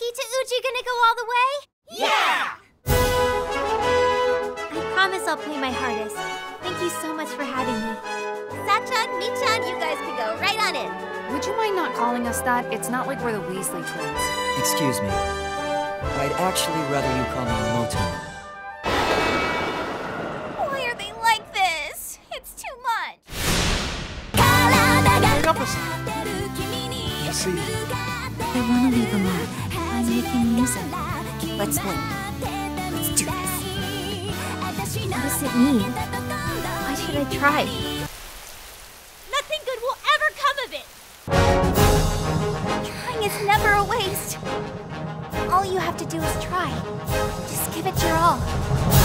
Is Uchi gonna go all the way? Yeah! I promise I'll play my hardest. Thank you so much for having me. Sachan, Michan, you guys can go right on in. Would you mind not calling us that? It's not like we're the Weasley twins. Excuse me. I'd actually rather you call me Moto. Why are they like this? It's too much. Wake up a second. You see, I want to leave a mark. I'm making music. Let's win. Let's do this. What does it mean? Why should I try? Nothing good will ever come of it! Trying is never a waste. All you have to do is try. Just give it your all.